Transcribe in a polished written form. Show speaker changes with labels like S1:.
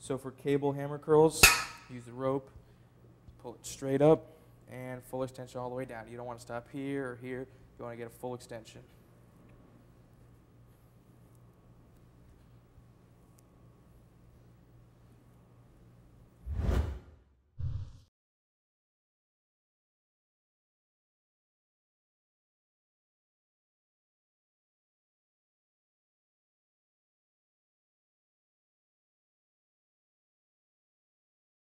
S1: So for cable hammer curls, use the rope, pull it straight up, and full extension all the way down. You don't want to stop here or here. You want to get a full extension.